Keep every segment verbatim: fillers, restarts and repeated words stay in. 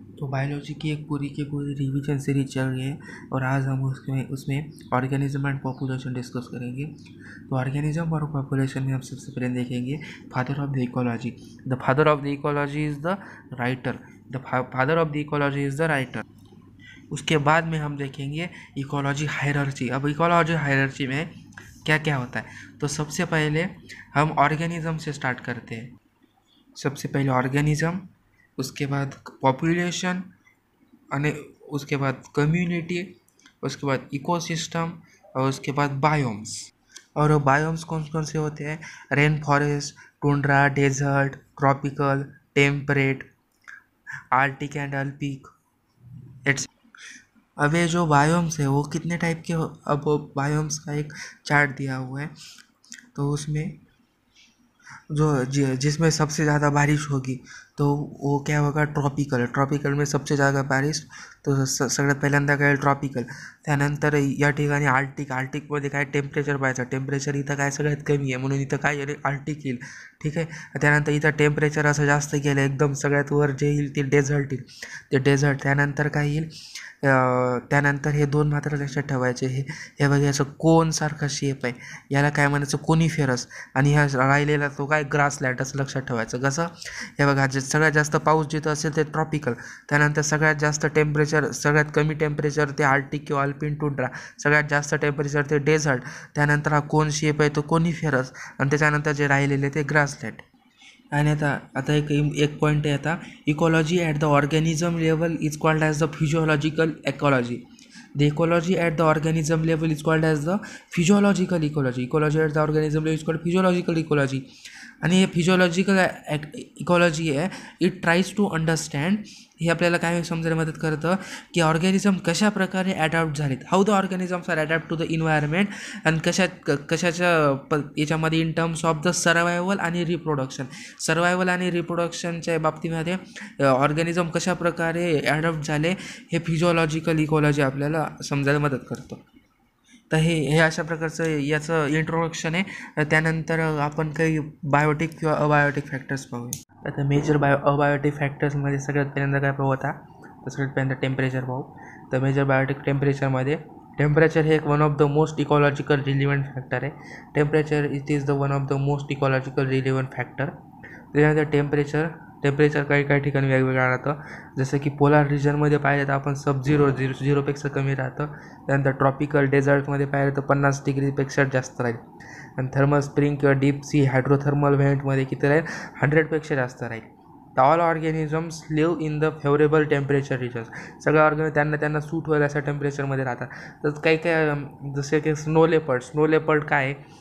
तो बायोलॉजी की एक पूरी की पूरी रिवीजन सीरीज चल रही है और आज हम उसमें उसमें ऑर्गेनिज्म एंड पॉपुलेशन डिस्कस करेंगे। तो ऑर्गेनिज्म और पॉपुलेशन में हम सबसे पहले देखेंगे father of the ecology. The father of the ecology is the writer. The father of the ecology is the writer. उसके बाद में हम देखेंगे इकोलॉजी हायरार्ची। अब इकोलॉजी हायरार्ची में क्या क्या होता है, तो सबसे पहले हम ऑर्गेनिज्म से स्टार्ट करते हैं। सबसे पहले ऑर्गेनिज्म, उसके बाद पॉपुलेशन, અને उसके बाद कम्युनिटी, उसके बाद इकोसिस्टम और उसके बाद बायोम्स। और बायोम्स कौन कौन से होते हैं? Rain forest, tundra, desert, tropical, temperate, arctic and alpic etc. अब ये जो बायोम्स है वो कितने टाइप के हो? अब बायोम्स का एक चार्ट दिया हुआ है, तो उसमें जो जिसमें सबसे ज़्यादा बारिश होगी तो वो क्या होगा? ट्रॉपिकल। ट्रॉपिकल में सबसे ज़्यादा बारिश, तो सगळ्यात पहिल्यांदा काय ट्रॉपिकल. त्यानंतर या ठिकाणी आर्टिक. आर्टिकमध्ये काय टेम्परेचर पाहायचं. टेम्परेचर इथं काय सगळ्यात कमी आहे म्हणून इथं काय येईल? आर्टिक येईल. ठीक आहे. त्यानंतर इथं टेम्परेचर असं जास्त गेलं एकदम सगळ्यात वर जे येईल ते डेझर्ट येईल. ते डेझर्ट. त्यानंतर काय येईल? त्यानंतर हे दोन मात्र लक्षात ठेवायचे. हे हे बघा असं कोनसारखा शेप आहे, याला काय म्हणायचं? कोनिफेरस. आणि ह्या राहिलेला तो काय? ग्रासलँड. असं लक्षात ठेवायचं. कसं? हे बघा, जे सगळ्यात जास्त पाऊस जिथं असेल ते ट्रॉपिकल. त्यानंतर सगळ्यात जास्त टेम्परेचर, सगळ्यात कमी टेम्परेचर ते आर्टिक किंवा अल्पिन टुंड्रा. सगळ्यात जास्त टेम्परेचर ते डेझर्ट. त्यानंतर हा कोन शेप आहे तो कोनिफेरस. आणि त्याच्यानंतर जे राहिलेले ते ग्रासलँड. आणि आता आता एक एक पॉईंट आहे आता, ecology at the organism level is called as the physiological ecology. The ecology at the organism level is called as the physiological ecology. Ecology at the organism level is called physiological ecology. आणि हे physiological ecology आहे, it tries to understand. हे आपल्याला काय समजायला मदत करतं की ऑर्गॅनिझम कशा प्रकारे ॲडॅप्ट झालेत. How the organisms are adapt to the environment. आणि कशा कशाच्या प याच्यामध्ये in terms of the survival आणि रिप्रोडक्शन. सर्वायवल आणि रिप्रोडक्शनच्या बाबतीमध्ये ऑर्गॅनिझम कशा प्रकारे ॲडॅप्ट झाले हे फिजिओलॉजिकल इकॉलॉजी आपल्याला समजायला मदत करतं. तर हे हे अशा प्रकारचं याचं इंट्रोडक्शन आहे. त्यानंतर आपण काही बायोटिक किंवा अबायोटिक फॅक्टर्स पाहूया. आता मेजर बायो अबायोटिक फॅक्टर्समध्ये सगळ्यात पहिल्यांदा काय पाहू आता, तर सगळ्यात पहिल्यांदा टेम्परेचर पाहू. तर मेजर बायोटिक टेम्परेचरमध्ये टेम्परेचर हे एक one of the most ecological relevant factor आहे. Temperature it is the one of the most ecological relevant factor. त्यानंतर टेम्परेचर टेम्परेचर काही काही ठिकाणी वेगवेगळं राहतं. जसं की पोलार रिजनमध्ये पाहिलं तर आपण सब झिरो झिरो झिरोपेक्षा कमी राहतं. त्यानंतर ट्रॉपिकल डेझर्टमध्ये पाहिलं तर पन्नास डिग्रीपेक्षा जास्त राहील. आणि थर्मल स्प्रिंग किंवा डीप सी हायड्रोथर्मल व्हेंटमध्ये किती राहील? हंड्रेडपेक्षा जास्त राहील. तर all organisms live in the favourable temperature regions. सगळ्या ऑर्गॅनिझम त्यांना त्यांना सूट होईल अशा टेम्परेचरमध्ये राहतात. तर काही काही जसे की स्नो लेपर्ड. स्नो लेपर्ड काय आहे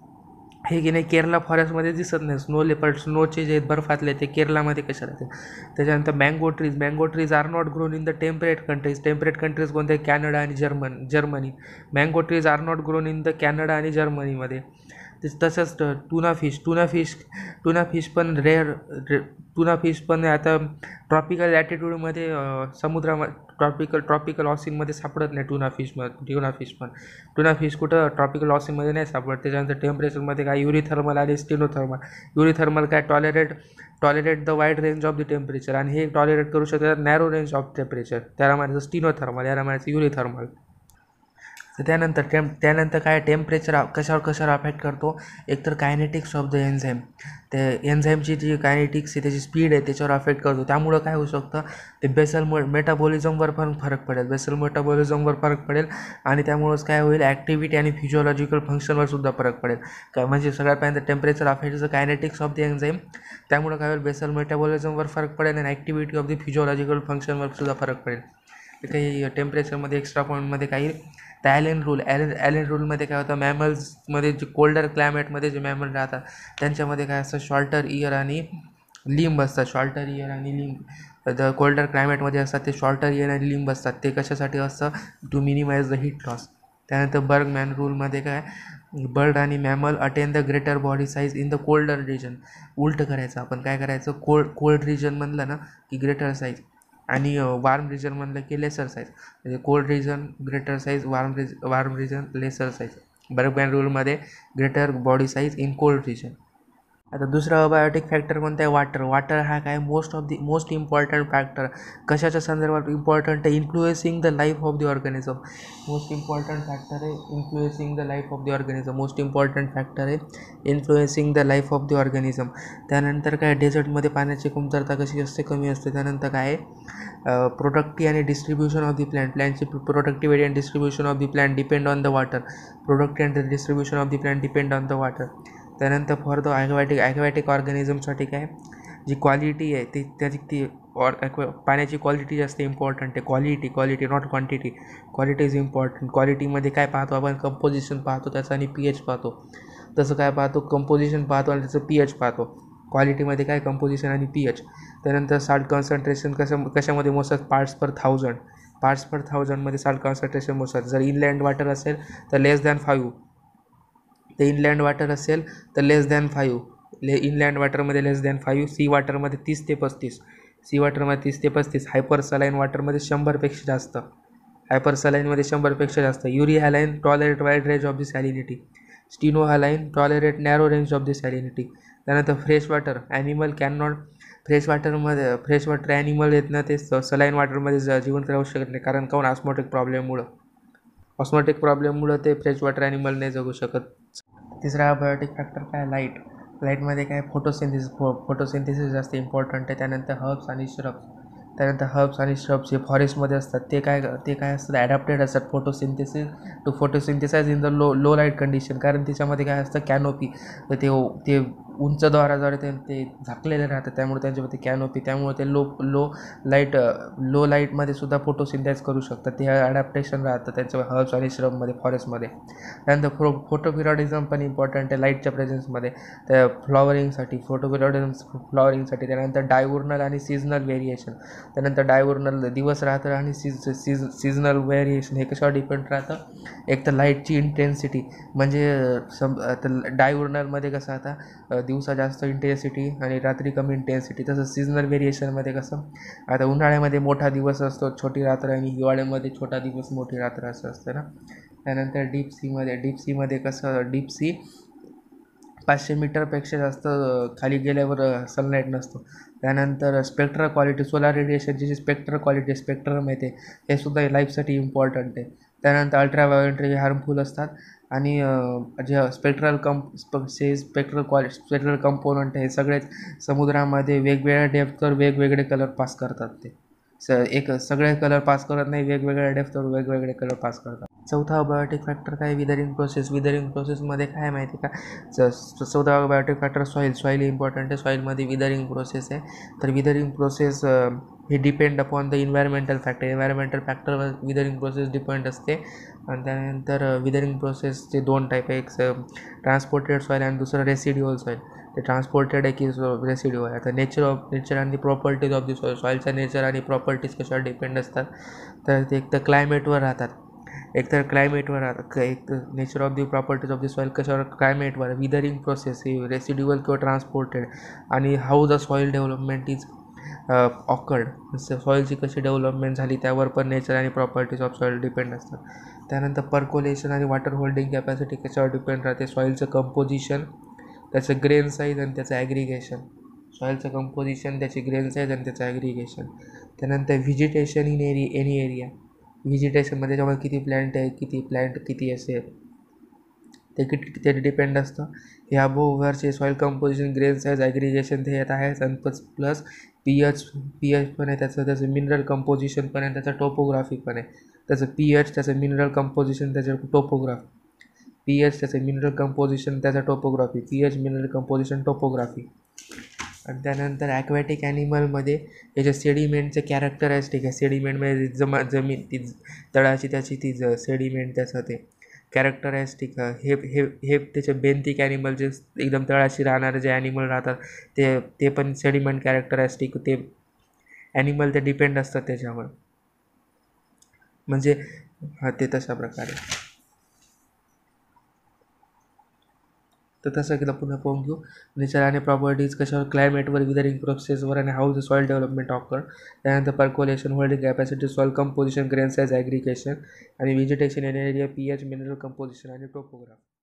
हे की नाही केरला फॉरेस्टमध्ये दिसत नाही. स्नो लेपर्ड, स्नोचे जे बर्फातले ते केरलामध्ये कशा राहते. त्याच्यानंतर mango trees. Mango trees are not grown in the temperate countries. Temperate countries कोणते? कॅनडा आणि German Germany. Mango trees are not grown in the Canada आणि जर्मनीमध्ये. तसंच tuna fish. Tuna fish tuna fish पण रेअर टुना फिश पण आता tropical लॅटिट्यूडमध्ये समुद्रामध्ये tropical tropical ऑसिनमध्ये सापडत नाही. टुना फिशमध्ये टुना फिश पण टुना फिश कुठं? ट्रॉपिकल ऑसिनमध्ये नाही सापडत. त्याच्यानंतर टेम्परेचरमध्ये काय? युरिथर्मल आणि स्टिनोथर्मल. युरिथर्मल काय? Tolerate tolerate the wide range of the temperature. आणि हे टॉलरेट करू शकतात नॅरो रेंज ऑफ टेम्परेचर. त्याला म्हणायचं स्टिनोथर्मल, याला म्हणायचं युरिथर्मल. तर त्यानंतर टेम त्यानंतर काय टेम्परेचर कशावर कशावर अफेक्ट करतो? एकतर कायनेटिक्स ऑफ द एन्झाईम. ते एन्झाईमची जी कायनेटिक्स आहे त्याची स्पीड आहे त्याच्यावर अफेक्ट करतो. त्यामुळं काय होऊ शकतं? ते बेसल मेटाबॉलिझमवर पण फरक पडेल. बेसल मेटाबॉलिझमवर फरक पडेल आणि त्यामुळंच काय होईल? ॲक्टिव्हिटी आणि फिजिओलॉजिकल फंक्शनवर सुद्धा फरक पडेल. काय म्हणजे सगळ्यात पहिल्यांदा temperature affect the kinetics of the enzyme. त्यामुळं काय होईल? बेसल मेटाबॉलिझमवर फरक पडेल आणि ॲक्टिव्हिटी ऑफ द फिजिओलॉजिकल फंक्शनवर सुद्धा फरक पडेल. काही टेम्परेचरमध्ये एक्स्ट्रा पॉईंटमध्ये काही तर ॲलेन रूल. ॲलेन ॲलेन रूलमध्ये काय होतं? मॅमल्समध्ये जे कोल्डर क्लायमेटमध्ये जे मॅमल राहतात त्यांच्यामध्ये काय असतं? शॉर्टर इयर आणि लिंब असतात. शॉर्टर इयर आणि लिंब द कोल्डर क्लायमेटमध्ये असतात ते शॉर्टर इयर आणि लिंब असतात. ते कशासाठी असतं? To minimise the heat loss. त्यानंतर बर्गमॅन रूलमध्ये काय? बर्ड आणि mammal attain the greater body size in the colder region. उलटं करायचं आपण. काय करायचं? कोल्ड कोल्ड रिजन म्हणलं ना की ग्रेटर साईज आणि वार्म रिजन म्हणलं की लेसर साईज. म्हणजे cold region greater size, warm रिज warm region lesser size. Bergmann रूलमध्ये greater body size in cold region. आता दुसरा अबायोटिक फॅक्टर कोणता आहे? वॉटर. वॉटर हा काय most of the most important factor कशाच्या संदर्भात इम्पॉर्टंट आहे? Influencing the life of the organism. Most important factor आहे influencing the life of the organism. Most important factor आहे influencing the life of the organism. त्यानंतर काय डेझर्टमध्ये पाण्याची कमतरता कशी असते? कमी असते. त्यानंतर काय प्रोडक्टिव्हिटी आणि डिस्ट्रीब्युशन ऑफ द प्लॅन्ट. प्लॅन्टची productivity and distribution of the plant depend on the water. Productivity and distribution of the plant depend on the water. त्यानंतर फॉर द ॲक्वॅटिक ॲक्वॅटिक ऑर्गॅनिझमसाठी काय जी क्वालिटी आहे ती त्याची ती ऑर ॲक्व पाण्याची क्वालिटी जास्त इम्पॉर्टंट आहे. Quality quality not quantity. Quality is important. क्वालिटीमध्ये काय पाहतो आपण? कंपोजिशन पाहतो त्याचं आणि पी एच पाहतो. तसं काय पाहतो? कंपोजिशन पाहतो आणि त्याचं पी एच पाहतो. क्वालिटीमध्ये काय? कंपोजिशन आणि पी एच. त्यानंतर साल्ट कॉन्सन्ट्रेशन कसं कशामध्ये मोजतात? Parts per thousand. Parts per थाउजंडमध्ये साल्ट कॉन्सन्ट्रेशन मोजतात. जर इनलँड वॉटर असेल तर लेस दॅन फाईव्ह. ते इनलँड वॉटर असेल तर लेस दॅन फाईव्ह. ले इनलँड वॉटरमध्ये लेस दॅन फाईव्ह. सी वॉटरमध्ये तीस ते पस्तीस. सी वॉटरमध्ये तीस ते पस्तीस. हायपर सलाईन वॉटरमध्ये शंभरपेक्षा जास्त. हायपर सलाईनमध्ये शंभरपेक्षा जास्त. Euryhaline tolerate wide range of the salinity. Stenohaline tolerate narrow range of the salinity. त्यानंतर fresh water animal can not. Fresh वॉटरमध्ये फ्रेश वॉटर ॲनिमल आहेत ना ते सलाईन वॉटरमध्ये ज जिवंत राहू शकत नाही. कारण काऊन? ऑस्मोटिक प्रॉब्लेममुळं. ऑस्मोटिक प्रॉब्लेममुळं ते फ्रेश वॉटर ॲनिमल नाही जगू शकत. तिसरा अबायोटिक फॅक्टर काय? लाईट. लाईटमध्ये काय? फोटोसिंथेसिस. फो फोटोसिंथेसिस जास्त इम्पॉर्टंट आहे. त्यानंतर हर्ब्स आणि श्रब्स. त्यानंतर हर्ब्स आणि श्रब्स जे फॉरेस्टमध्ये असतात ते काय ते काय असतात? ॲडॅप्टेड असतात photosynthesis to photosynthesise in the low low light condition. कारण त्याच्यामध्ये काय असतं? कॅनोपी. तर ते ते उंच द्वाराद्वारे ते ते झाकलेले राहतात. त्यामुळे त्यांच्यामध्ये कॅनोपी. त्यामुळे ते लो लो लाईट लो लाईटमध्ये सुद्धा फोटोसिंथेसाइज करू शकतात. ते ॲडॅप्टेशन राहतं त्यांच्या हर्ब्स आणि श्रबमध्ये फॉरेस्टमध्ये. त्यानंतर फो फोटोपिरियडिझम पण इम्पॉर्टंट आहे लाईटच्या प्रेझेन्समध्ये. त्या फ्लॉवरिंगसाठी फोटोपिरियडिझम फ्लॉवरिंगसाठी. त्यानंतर डायवर्नल आणि सीझनल व्हेरिएशन. त्यानंतर डायवर्नल दिवस राहतं आणि सीज सीज सीझनल व्हेरिएशन हे कशावर डिपेंड राहतं? एक तर लाईटची इंटेन्सिटी म्हणजे सम डायवर्नलमध्ये कसं आता दिवसा जास्त इंटेन्सिटी आणि रात्री कमी इंटेन्सिटी. तसं सीझनल व्हेरिएशनमध्ये कसं आता उन्हाळ्यामध्ये मोठा दिवस असतो छोटी रात्र आणि हिवाळ्यामध्ये छोटा दिवस मोठी रात्र असं असतं ना. त्यानंतर डीप सीमध्ये डीप सीमध्ये कसं डीप सी पाचशे मीटरपेक्षा जास्त खाली गेल्यावर सनलाईट नसतो. त्यानंतर स्पेक्ट्रल क्वालिटी सोलार रेडिएशनची जी स्पेक्ट्रल क्वालिटी स्पेक्ट्रम येते हे सुद्धा लाईफसाठी इम्पॉर्टंट आहे. त्यानंतर अल्ट्राव्हायोलेट रे हार्मफुल असतात आणि जे स्पेक्ट्रल कंप से स्पेक्ट्रल क्वालिटी स्पेक्ट्रल कंपोनंट हे सगळेच समुद्रामध्ये वेगवेगळ्या डेप्थवर वेगवेगळे कलर पास करतात. ते स एक सगळे कलर पास करत नाही, वेगवेगळ्या डेप्थवर वेगवेगळे कलर पास करतात. चौथा अबायोटिक फॅक्टर काय? Weathering process. विदरिंग प्रोसेसमध्ये काय माहिती का? च चौथा abiotic factor soil. Soil important आहे. सॉईलमध्ये विदरिंग प्रोसेस आहे. तर विदरिंग प्रोसेस हे depend upon the environmental factor. Environmental फॅक्टरवर विदरिंग प्रोसेस डिपेंड असते. आणि त्यानंतर विदरिंग प्रोसेसचे दोन टाईप आहे. एक ट्रान्सपोर्टेड सॉईल आणि दुसरं रेसिड्युअल सॉईल. ते ट्रान्सपोर्टेड आहे की रेसिड्युअल आहे. आता नेचर ऑफ नेचर आणि प्रॉपर्टीज ऑफ द सॉईल. सॉईलचा नेचर आणि प्रॉपर्टीज कशावर डिपेंड असतात? तर ते एक तर क्लायमेटवर राहतात. एक तर क्लायमेटवर राहतात. एक तर nature of the properties of the soil कशावर? क्लायमेटवर. विदरिंग प्रोसेस ही रेसिड्युअल किंवा ट्रान्सपोर्टेड. आणि how the soil development is occurred. सॉईलची कशी डेव्हलपमेंट झाली त्यावर पण नेचर आणि प्रॉपर्टीज ऑफ सॉईल डिपेंड असतात. त्यानंतर पर्कोलेशन आणि वॉटर होल्डिंग कॅपॅसिटी कशावर डिपेंड राहते? सॉईलचं कंपोजिशन, त्याचं ग्रेन साईज आणि त्याचं ॲग्रिगेशन. सॉईलचं कंपोजिशन, त्याची ग्रेन साईज आणि त्याचं ॲग्रिगेशन. त्यानंतर व्हिजिटेशन इन एरी एनी एरिया. व्हिजिटेशनमध्ये त्याच्यामध्ये किती प्लॅन्ट आहे, किती प्लॅन्ट किती असेल ते किती ते डिपेंड असतं. हे अबोव्हरचे soil composition, grain size, aggregation ते येत आहे. आणि plus P H P H पण आहे त्याचं. त्याचं मिनरल कंपोजिशन पण आहे. त्याचं टोपोग्राफी पण आहे. त्याचं पी एच, त्याचं मिनरल कंपोजिशन, त्याचं टोपोग्राफी. पी एच त्याचं मिनरल कंपोजिशन, त्याचं topography. P H mineral composition topography. आणि त्यानंतर ॲक्वॅटिक ॲनिमलमध्ये याच्या सेडिमेंटचे कॅरेक्टरिस्टिक आहे. सेडिमेंटमध्ये जमा जमीन ती तळाची त्याची ती ज सेडिमेंट त्याचं ते कॅरेक्टरिस्टिक हे हे हे त्याचे बेंथिक ॲनिमल जे एकदम तळाशी राहणारे जे ॲनिमल राहतात ते ते पण सेडिमेंट कॅरेक्टरिस्टिक ते ॲनिमल ते डिपेंड असतात त्याच्यावर. म्हणजे हा ते तशा प्रकारे. तर तसं केलं पुन्हा पाहून घेऊ. नेचर आणि प्रॉपर्टीज कशावर? क्लायमेटवर, विदरिंग प्रोसेसवर आणि how the soil development occur. त्यानंतर percolation, holding capacity, soil composition, grain size, aggregation आणि vegetation in area, P H, mineral composition आणि टोपोग्राफी.